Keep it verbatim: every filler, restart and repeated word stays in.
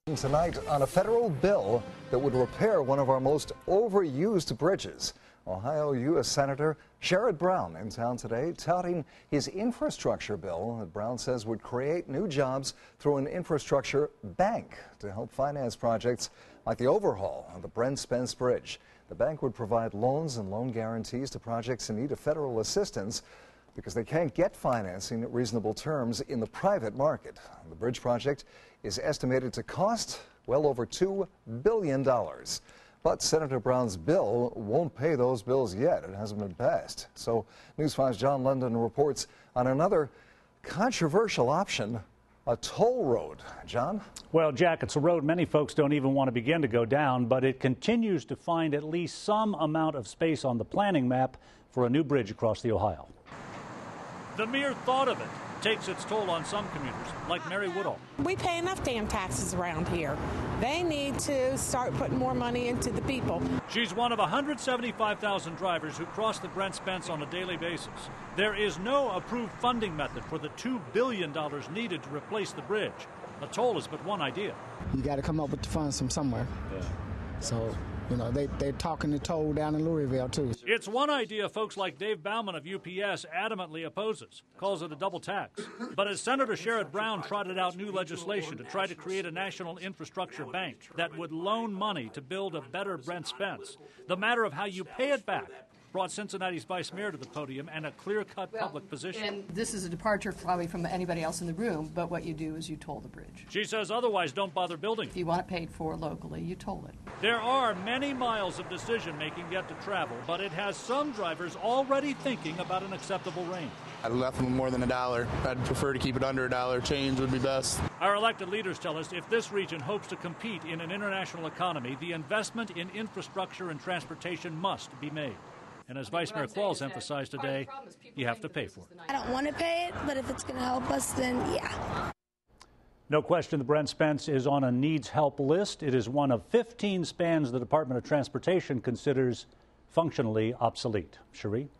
Tonight on a federal bill that would repair one of our most overused bridges. Ohio U S Senator Sherrod Brown in town today touting his infrastructure bill that Brown says would create new jobs through an infrastructure bank to help finance projects like the overhaul of the Brent Spence Bridge. The bank would provide loans and loan guarantees to projects in need of federal assistance because they can't get financing at reasonable terms in the private market. The bridge project is estimated to cost well over two billion dollars. But Senator Brown's bill won't pay those bills yet. It hasn't been passed. So News five's John London reports on another controversial option, a toll road. John? Well, Jack, it's a road many folks don't even want to begin to go down, but it continues to find at least some amount of space on the planning map for a new bridge across the Ohio. The mere thought of it takes its toll on some commuters, like Mary Woodall. We pay enough damn taxes around here. They need to start putting more money into the people. She's one of one hundred seventy-five thousand drivers who cross the Brent Spence on a daily basis. There is no approved funding method for the two billion dollars needed to replace the bridge. A toll is but one idea. You got to come up with the funds from somewhere. Yeah. So, you know, they, they're talking the toll down in Louisville, too. It's one idea folks like Dave Bauman of U P S adamantly opposes, calls it a double tax. But as Senator Sherrod Brown trotted out new legislation to try to create a national infrastructure bank that would loan money to build a better Brent Spence, the matter of how you pay it back brought Cincinnati's vice mayor to the podium and a clear-cut well, public position. And this is a departure probably from anybody else in the room, but what you do is you toll the bridge. She says otherwise don't bother building. If you want it paid for locally, you toll it. There are many miles of decision-making yet to travel, but it has some drivers already thinking about an acceptable range. I'd left them more than a dollar. I'd prefer to keep it under a dollar. Change would be best. Our elected leaders tell us if this region hopes to compete in an international economy, the investment in infrastructure and transportation must be made. And as Vice Mayor Qualls emphasized today, you have to pay for it. I don't want to pay it, but if it's going to help us, then yeah. No question the Brent Spence is on a needs help list. It is one of fifteen spans the Department of Transportation considers functionally obsolete. Cherie?